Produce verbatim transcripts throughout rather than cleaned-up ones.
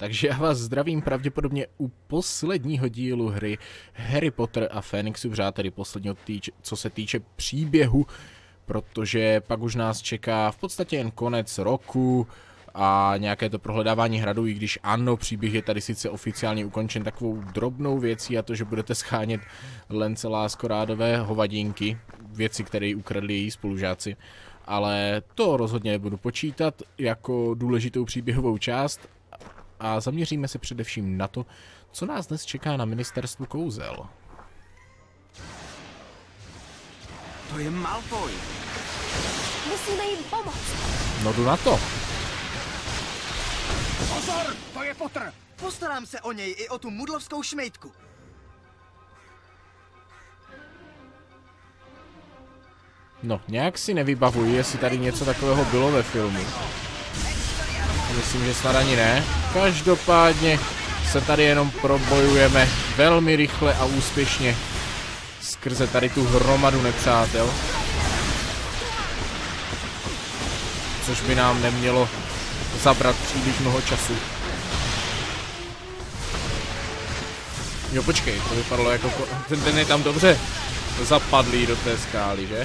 Takže já vás zdravím pravděpodobně u posledního dílu hry Harry Potter a Fénixův řád, tedy posledního, týč, co se týče příběhu, protože pak už nás čeká v podstatě jen konec roku a nějaké to prohledávání hradu, i když ano, příběh je tady sice oficiálně ukončen takovou drobnou věcí, a to, že budete schánět Lanceláskorádové hovadinky, věci, které jí ukradli její spolužáci. Ale to rozhodně nebudu počítat jako důležitou příběhovou část a zaměříme se především na to, co nás dnes čeká na ministerstvu kouzel. To je Malfoy. Musíme jim pomoct. No jdu na to. Pozor, to je Potter. Postarám se o něj i o tu mudlovskou šmejdku. No, nějak si nevybavuji, jestli tady něco takového bylo ve filmu. Myslím, že snad ani ne. Každopádně se tady jenom probojujeme velmi rychle a úspěšně skrze tady tu hromadu nepřátel. Což by nám nemělo zabrat příliš mnoho času. Jo, počkej, to vypadalo jako... Ten, ten je tam dobře zapadlý do té skály, že?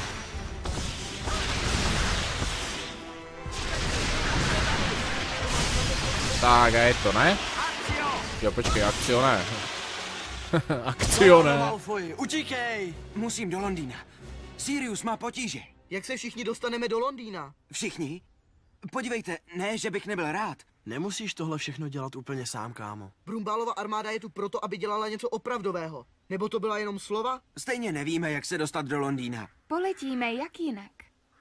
Tak a je to, ne? Jo, počkej, akcio ne. Akcio ne. Malfoy, utíkej! Musím do Londýna. Sirius má potíže. Jak se všichni dostaneme do Londýna? Všichni? Podívejte, ne, že bych nebyl rád. Nemusíš tohle všechno dělat úplně sám, kámo. Brumbálova armáda je tu proto, aby dělala něco opravdového. Nebo to byla jenom slova? Stejně nevíme, jak se dostat do Londýna. Poletíme, jak jinak.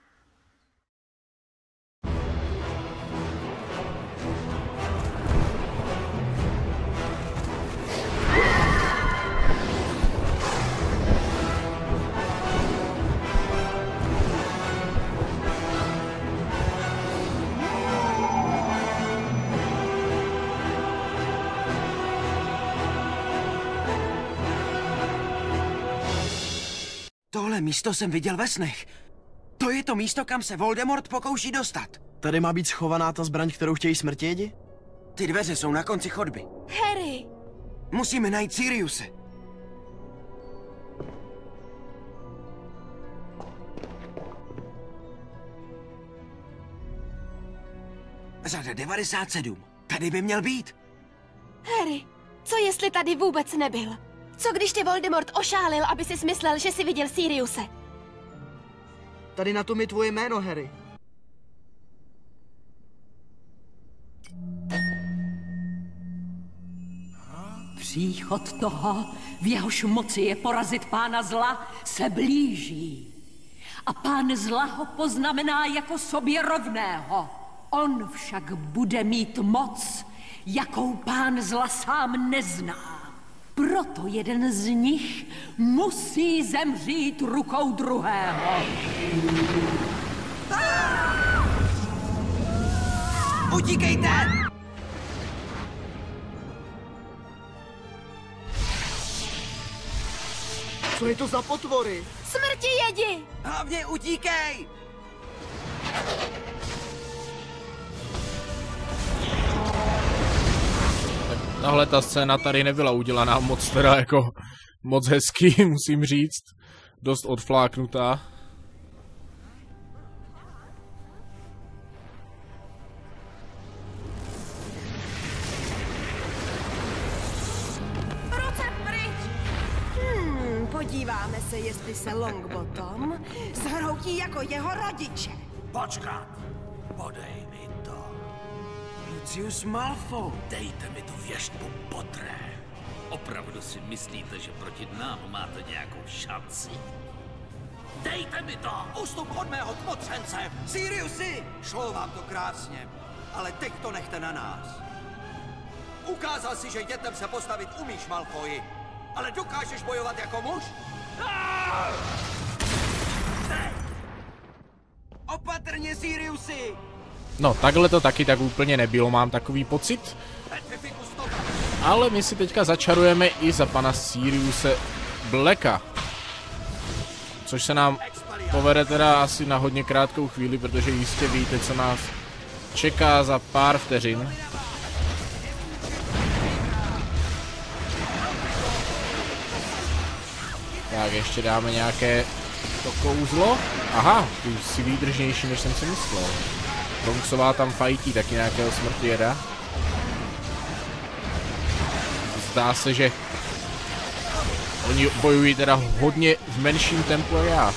Tohle místo jsem viděl ve snech. To je to místo, kam se Voldemort pokouší dostat. Tady má být schovaná ta zbraň, kterou chtějí smrtědi? Ty dveře jsou na konci chodby. Harry! Musíme najít Siriuse. Řada devadesát sedm. Tady by měl být. Harry, co jestli tady vůbec nebyl? Co když tě Voldemort ošálil, aby si smyslel, že jsi viděl Siriuse? Tady na tom je tvoje jméno, Harry. Příchod toho, v jehož moci je porazit pána zla, se blíží. A pán zla ho poznamená jako sobě rovného. On však bude mít moc, jakou pán zla sám nezná. Proto jeden z nich musí zemřít rukou druhého. Utíkejte! Co je to za potvory? Smrti jedi! Hlavně utíkej! Tahle ta scéna tady nebyla udělaná moc teda jako moc hezky, musím říct. Dost odfláknutá. Ruce pryč! Hmm, podíváme se, jestli se Longbottom zhroutí jako jeho rodiče. Počkat! Podej mi to. Lucius Malfoy. Dejte mi tu věštbu, Pottere. Opravdu si myslíte, že proti nám máte nějakou šanci? Dejte mi to! Ustup od mého kmotřence! Siriusi! Šlo vám to krásně, ale teď to nechte na nás. Ukázal si, že dětem se postavit umíš, Malfoy, ale dokážeš bojovat jako muž? Opatrně, Siriusi! No, takhle to taky tak úplně nebylo, mám takový pocit. Ale my si teďka začarujeme i za pana Siriuse Blacka. Což se nám povede teda asi na hodně krátkou chvíli, protože jistě víte, co nás čeká za pár vteřin. Tak, ještě dáme nějaké to kouzlo. Aha, ty jsi výdržnější, než jsem si myslel. Bronxová tam fajtí taky nějakého smrtivěda. Zdá se, že oni bojují teda hodně v menším tempu jak já.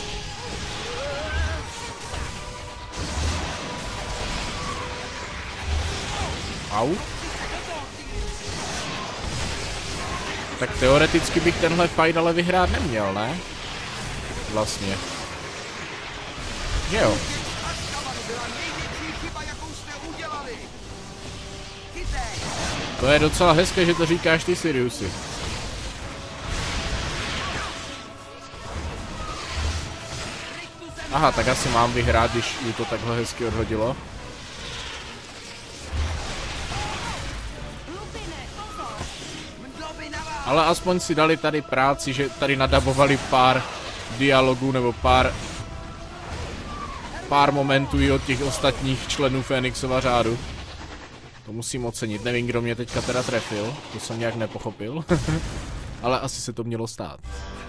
Au. Tak teoreticky bych tenhle fight ale vyhrát neměl, ne? Vlastně. Že jo? To je docela hezké, že to říkáš ty, Siriusi. Aha, tak asi mám vyhrát, když mi to takhle hezky odhodilo. Ale aspoň si dali tady práci, že tady nadabovali pár dialogů nebo pár pár momentů i od těch ostatních členů Fénixova řádu. To musím ocenit. Nevím, kdo mě teďka teda trefil, to jsem nějak nepochopil. Ale asi se to mělo stát.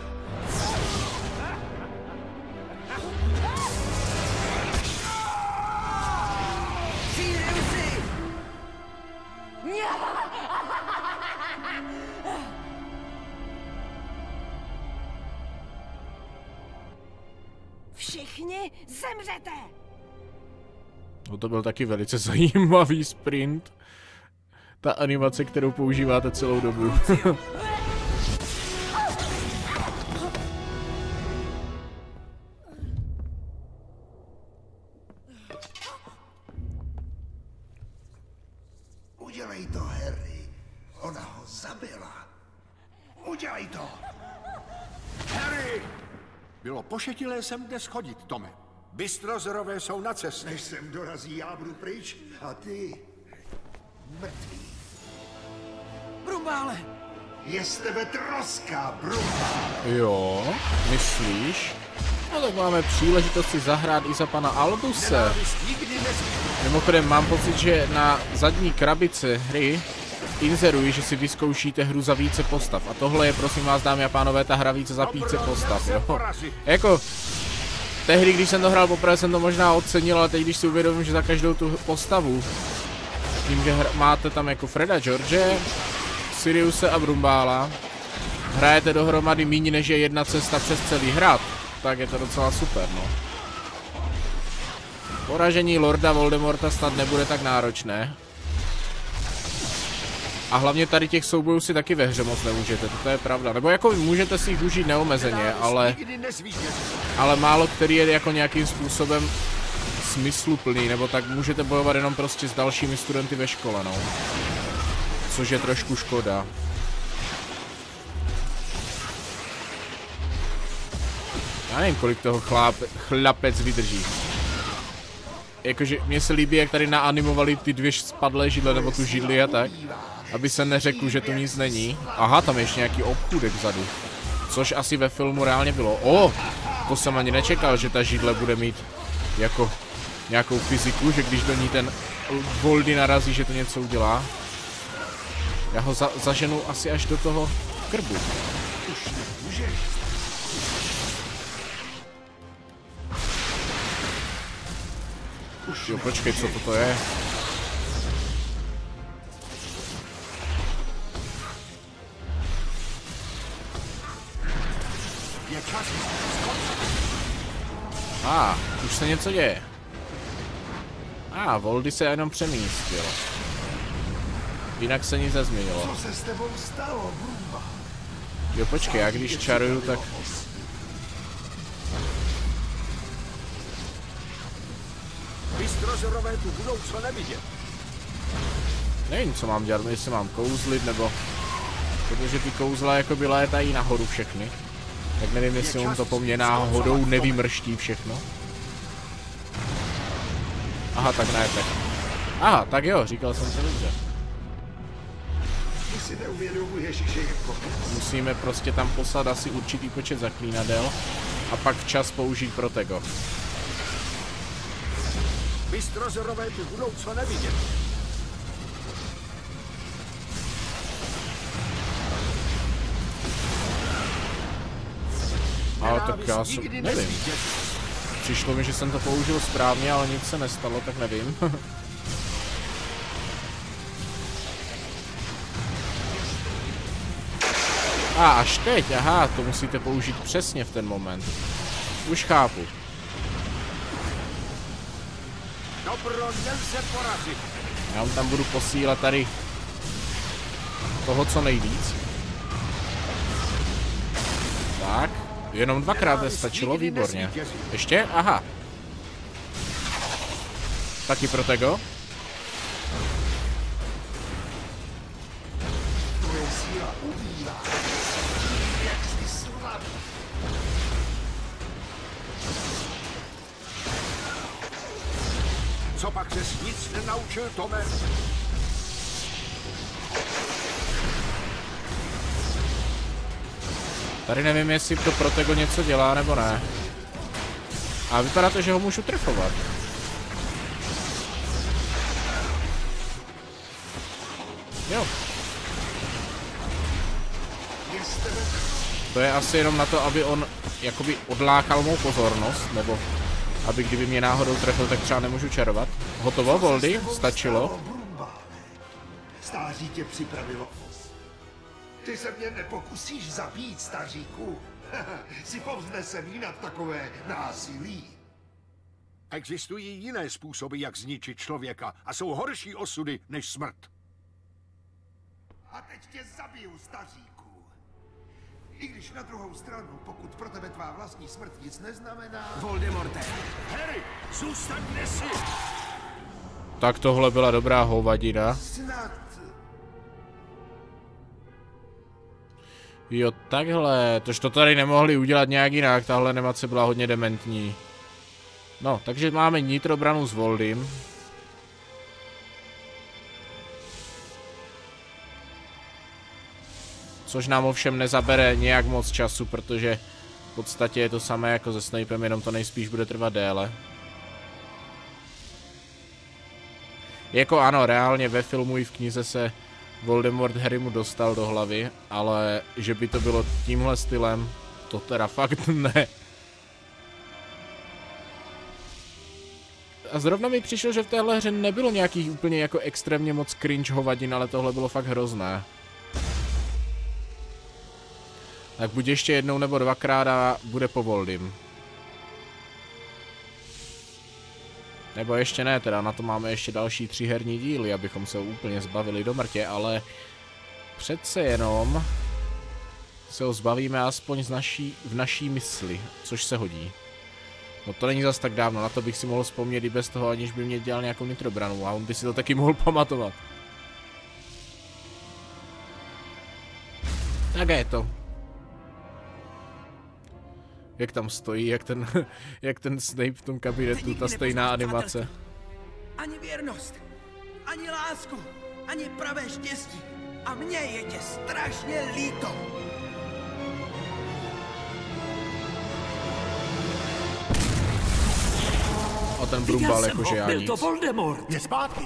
Všichni zemřete! No to byl taky velice zajímavý sprint. Ta animace, kterou používáte celou dobu. Udělej to, Harry. Ona ho zabila. Udělej to. Harry! Bylo pošetilé sem dnes chodit, Tome. Bystrozorové jsou na cestě. Než sem dorazí, já budu pryč a ty mrtvý. Brumbále! Je z tebe troska, Brumbále. Jo, myslíš? No tak máme příležitost si zahrát i za pana Albuse. Mimochodem mám pocit, že na zadní krabici hry inzeruji, že si vyzkoušíte hru za více postav. A tohle je, prosím vás, dámy a pánové, ta hra více za více postav, jo? Jako, tehdy, když jsem to hrál poprvé, jsem to možná ocenil, ale teď, když si uvědomím, že za každou tu postavu, tím, že máte tam jako Freda, George, Siriuse a Brumbála, hrajete dohromady míň, než je jedna cesta přes celý hrad, tak je to docela super, no. Poražení Lorda Voldemorta snad nebude tak náročné. A hlavně tady těch soubojů si taky ve hře moc nemůžete, to je pravda. Nebo jako můžete si jich užít neomezeně, ale, ale málo který je jako nějakým způsobem smysluplný, nebo tak můžete bojovat jenom prostě s dalšími studenty ve škole, no. Což je trošku škoda. Já nevím, kolik toho chláp, chlapec vydrží. Jakože mně se líbí, jak tady naanimovali ty dvě spadlé židle, nebo tu židli a tak. Aby se neřekl, že to nic není. Aha, tam je ještě nějaký obchůdek vzadu. Což asi ve filmu reálně bylo. O, to jsem ani nečekal, že ta židle bude mít jako nějakou fyziku, že když do ní ten Voldy narazí, že to něco udělá. Já ho za zaženu asi až do toho krbu. Jo, počkej, co toto je? A, ah, už se něco děje. A, ah, Voldy se jenom přemístil. Jinak se nic nezměnilo. Co se s tebou stalo, Brumba? Jo, počkej, já když čaruju, tak... Bystrozorové tu budou co nevidět. Nevím, co mám dělat, jestli mám kouzlit, nebo... Protože ty kouzla jako by létají nahoru všechny. Tak nevím, jestli on to po mně náhodou nevymrští všechno. Aha, tak ne, tak. Aha, tak jo, říkal jsem to dobře. Ty si neuvědomuješ, že je konec. Musíme prostě tam poslat asi určitý počet zaklínadel a pak včas použít Protego. Bystrozorové tu budou co nevidět. tak já si nevím. Přišlo mi, že jsem to použil správně, ale nic se nestalo, tak nevím. A až teď, aha, to musíte použít přesně v ten moment. Už chápu. Dobro nelze porazit. Já vám tam budu posílat tady toho co nejvíc. Tak, jenom dvakrát nestačilo, výborně. Ještě? Aha. Taky Protego. Co pak ses nic nenaučil, Tome? Tady nevím, jestli to Protego něco dělá, nebo ne. A vypadá to, že ho můžu trefovat. Jo. To je asi jenom na to, aby on jakoby odlákal mou pozornost, nebo aby kdyby mě náhodou trefil, tak třeba nemůžu čarovat. Hotovo, Voldy? Stačilo? Stáří tě připravilo. Ty se mě nepokusíš zabít, staříku. Si povznesený nad takové násilí. Existují jiné způsoby, jak zničit člověka a jsou horší osudy než smrt. A teď tě zabiju, staříku. I když na druhou stranu, pokud pro tebe tvá vlastní smrt nic neznamená... Voldemorte! Harry, zůstaň kde jsi! Tak tohle byla dobrá hovadina. Snad... Jo, takhle, tož to tady nemohli udělat nějak jinak, tahle animace byla hodně dementní. No, takže máme nitrobranu s Voldym. Což nám ovšem nezabere nějak moc času, protože v podstatě je to samé jako se Snapem, jenom to nejspíš bude trvat déle. Jako ano, reálně ve filmu i v knize se Voldemort Harrymu dostal do hlavy, ale že by to bylo tímhle stylem, to teda fakt ne. A zrovna mi přišlo, že v téhle hře nebylo nějakých úplně jako extrémně moc cringe hovadin, ale tohle bylo fakt hrozné. Tak buď ještě jednou nebo dvakrát a bude po Voldym. Nebo ještě ne, teda na to máme ještě další tři herní díly, abychom se úplně zbavili do mrtě, ale přece jenom se ho zbavíme aspoň z naší, v naší mysli, což se hodí. No to není zas tak dávno, na to bych si mohl vzpomnět i bez toho, aniž by mě dělal nějakou nitrobranu a on by si to taky mohl pamatovat. Tak je to. Jak tam stojí, jak ten, jak ten Snape v tom kabinetu, ta stejná animace. Ani věrnost, ani lásku, ani pravé štěstí. A mně je tě strašně líto. A ten Brumbál jakože já nic. Byl to Voldemort. Je zpátky.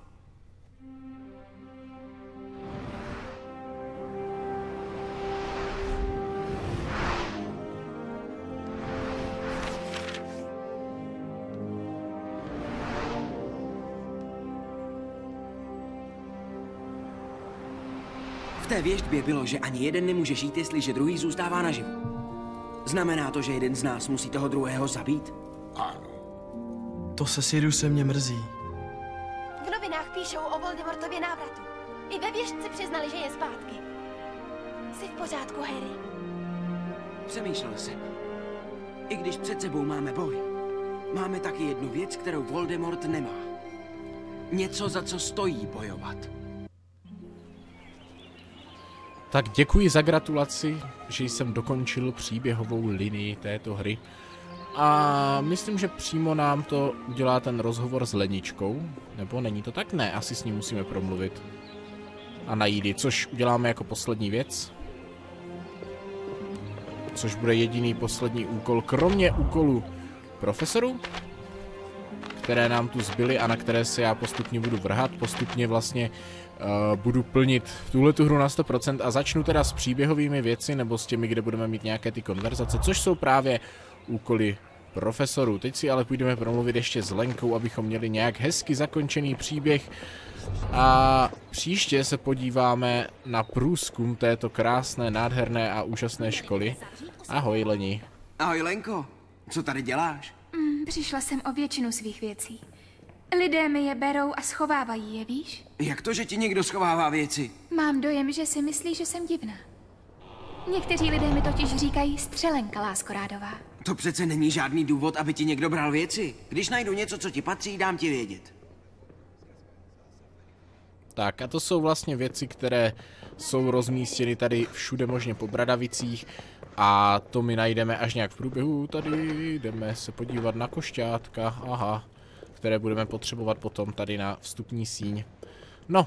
V té věštbě bylo, že ani jeden nemůže žít, jestliže druhý zůstává naživu. Znamená to, že jeden z nás musí toho druhého zabít? Ano. To se Siriuse mě mrzí. V novinách píšou o Voldemortově návratu. I ve věštci přiznali, že je zpátky. Jsi v pořádku, Harry? Přemýšlel jsem. I když před sebou máme boj, máme taky jednu věc, kterou Voldemort nemá. Něco, za co stojí bojovat. Tak děkuji za gratulaci, že jsem dokončil příběhovou linii této hry. A myslím, že přímo nám to udělá ten rozhovor s Leničkou. Nebo není to tak? Ne, asi s ním musíme promluvit. A najít ji, což uděláme jako poslední věc. Což bude jediný poslední úkol, kromě úkolu profesorů, které nám tu zbyly a na které se já postupně budu vrhat. Postupně vlastně uh, budu plnit tuhletu hru na sto procent a začnu teda s příběhovými věci nebo s těmi, kde budeme mít nějaké ty konverzace, což jsou právě úkoly profesorů. Teď si ale půjdeme promluvit ještě s Lenkou, abychom měli nějak hezky zakončený příběh. A příště se podíváme na průzkum této krásné, nádherné a úžasné školy. Ahoj, Leni. Ahoj, Lenko. Co tady děláš? Mm, přišla jsem o většinu svých věcí. Lidé mi je berou a schovávají je, víš? Jak to, že ti někdo schovává věci? Mám dojem, že si myslí, že jsem divná. Někteří lidé mi totiž říkají střelenka Láskorádová. To přece není žádný důvod, aby ti někdo bral věci. Když najdu něco, co ti patří, dám ti vědět. Tak a to jsou vlastně věci, které jsou rozmístěny tady všude možně po Bradavicích a to my najdeme až nějak v průběhu. Tady jdeme se podívat na košťátka, aha, které budeme potřebovat potom tady na vstupní síň. No.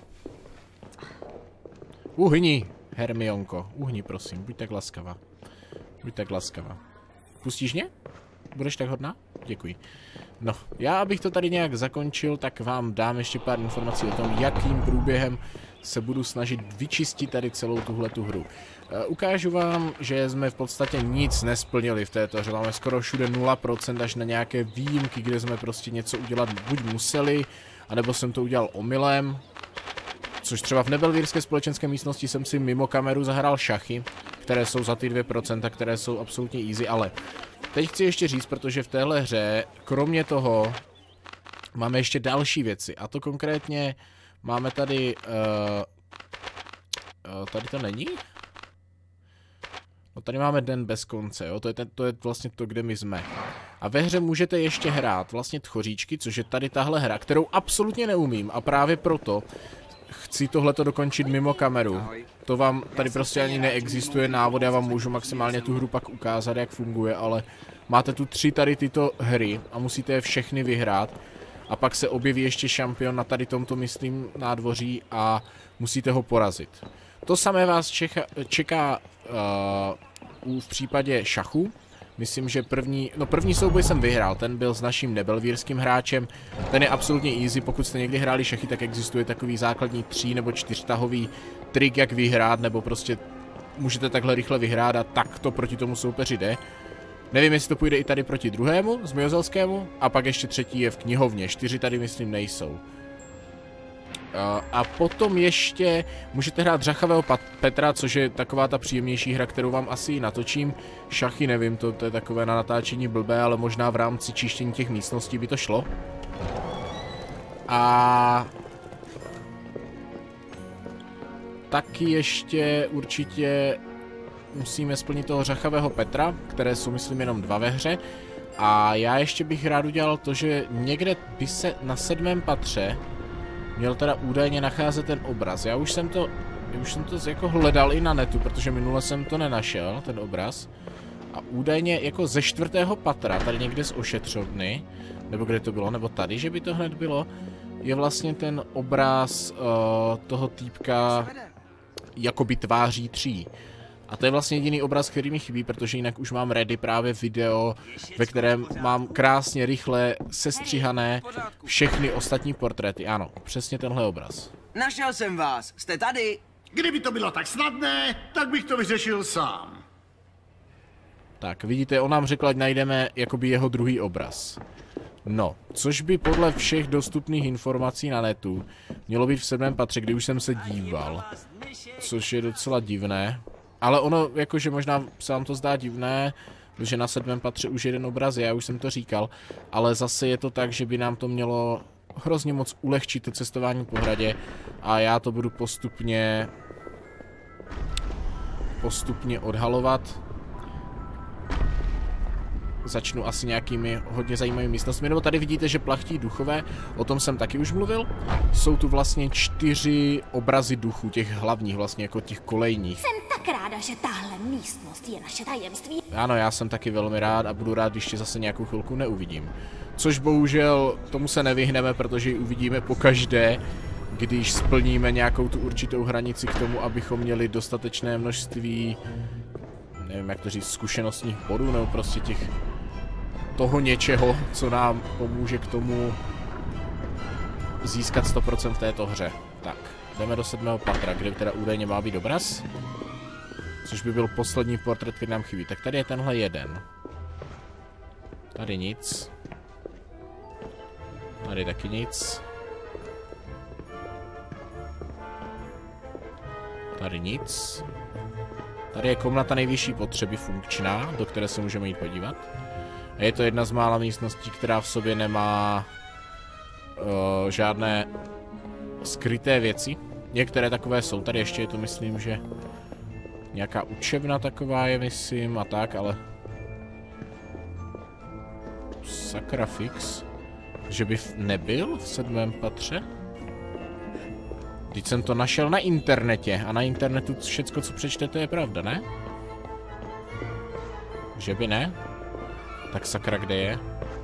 Uhni, Hermionko, uhni prosím, buď tak laskavá. Buď tak laskavá. Pustíš mě? Budeš tak hodná? Děkuji. No, já abych to tady nějak zakončil, tak vám dám ještě pár informací o tom, jakým průběhem se budu snažit vyčistit tady celou tuhletu hru. E, ukážu vám, že jsme v podstatě nic nesplnili v této hře. Máme skoro všude nula procent až na nějaké výjimky, kde jsme prostě něco udělat buď museli, anebo jsem to udělal omylem. Což třeba v nebelvírské společenské místnosti jsem si mimo kameru zahrál šachy, které jsou za ty dvě procenta, které jsou absolutně easy, ale teď chci ještě říct, protože v téhle hře, kromě toho, máme ještě další věci. A to konkrétně máme tady... Uh, uh, tady to není? No tady máme Den bez konce, jo? To je, ten, to je vlastně to, kde my jsme. A ve hře můžete ještě hrát vlastně tchoříčky, což je tady tahle hra, kterou absolutně neumím a právě proto chci tohleto dokončit mimo kameru. To vám tady prostě ani neexistuje návod, já vám můžu maximálně tu hru pak ukázat, jak funguje, ale máte tu tři tady tyto hry a musíte je všechny vyhrát. A pak se objeví ještě šampion na tady tomto, myslím, nádvoří a musíte ho porazit. To samé vás čeká, čeká uh, v případě šachu. Myslím, že první, no první souboj jsem vyhrál, ten byl s naším nebelvírským hráčem, ten je absolutně easy, pokud jste někdy hráli šachy, tak existuje takový základní tří nebo čtyřtahový trik, jak vyhrát, nebo prostě můžete takhle rychle vyhrát a tak to proti tomu soupeři jde. Nevím, jestli to půjde i tady proti druhému, Zmijozelskému, a pak ještě třetí je v knihovně, čtyři tady myslím nejsou. A potom ještě můžete hrát Řachavého Petra, což je taková ta příjemnější hra, kterou vám asi natočím. Šachy nevím, to, to je takové na natáčení blbé, ale možná v rámci čištění těch místností by to šlo. A taky ještě určitě musíme splnit toho Řachavého Petra, které jsou myslím jenom dva ve hře. A já ještě bych rád udělal to, že někde by se na sedmém patře měl teda údajně nacházet ten obraz. Já už jsem to, už jsem to jako hledal i na netu, protože minule jsem to nenašel, ten obraz. A údajně jako ze čtvrtého patra, tady někde z ošetřovny, nebo kde to bylo, nebo tady, že by to hned bylo, je vlastně ten obraz uh, toho týpka jakoby tváří tří. A to je vlastně jediný obraz, který mi chybí, protože jinak už mám ready právě video, ve kterém mám krásně, rychle, sestříhané všechny ostatní portréty. Ano, přesně tenhle obraz. Našel jsem vás, jste tady. Kdyby to bylo tak snadné, tak bych to vyřešil sám. Tak, vidíte, on nám řekl, ať najdeme jakoby jeho druhý obraz. No, což by podle všech dostupných informací na netu mělo být v sedmém patře, kdy už jsem se díval. Což je docela divné. Ale ono, jakože možná se vám to zdá divné, že na sedmém patře už jeden obraz je, já už jsem to říkal, ale zase je to tak, že by nám to mělo hrozně moc ulehčit to cestování po hradě a já to budu postupně postupně odhalovat. Začnu asi nějakými hodně zajímavými místnostmi, nebo tady vidíte, že plachtí duchové, o tom jsem taky už mluvil. Jsou tu vlastně čtyři obrazy duchů, těch hlavních vlastně, jako těch kolejních. Jsem tak ráda, že tahle místnost je naše tajemství. Ano, já jsem taky velmi rád a budu rád, když tě zase nějakou chvilku neuvidím. Což bohužel tomu se nevyhneme, protože ji uvidíme pokaždé, když splníme nějakou tu určitou hranici k tomu, abychom měli dostatečné množství, nevím jak to říct, zkušenostních bodů, nebo prostě těch toho něčeho, co nám pomůže k tomu získat sto procent v této hře. Tak, jdeme do sedmého patra, kde teda údajně má být obraz. Což by byl poslední portrét, který nám chybí. Tak tady je tenhle jeden. Tady nic. Tady taky nic. Tady nic. Tady je komnata nejvyšší potřeby funkčná, do které se můžeme jít podívat. A je to jedna z mála místností, která v sobě nemá uh, žádné skryté věci. Některé takové jsou. Tady ještě je to, myslím, že nějaká učebna taková je, myslím, a tak, ale... Sakra fix. Že by nebyl v sedmém patře? Teď jsem to našel na internetě a na internetu všecko, co přečtete, je pravda, ne? Že by ne? Tak sakra, kde je?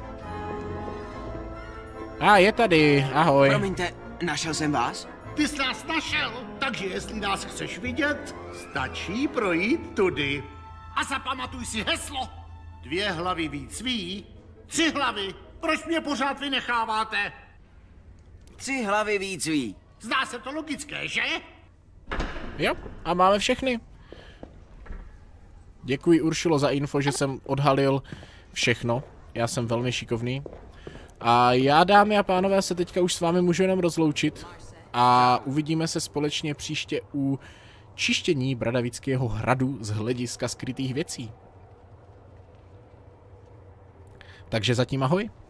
A, ah, je tady, ahoj. Promiňte, našel jsem vás? Ty jsi nás našel, takže jestli nás chceš vidět, stačí projít tudy. A zapamatuj si heslo. Dvě hlavy víc ví, tři hlavy. Proč mě pořád vynecháváte? Tři hlavy víc ví. Zdá se to logické, že? Jo, a máme všechny. Děkuji, Uršulo, za info, že jsem odhalil všechno. Já jsem velmi šikovný. A já, dámy a pánové, se teďka už s vámi můžu jenom rozloučit. A uvidíme se společně příště u čištění Bradavického hradu z hlediska skrytých věcí. Takže zatím ahoj.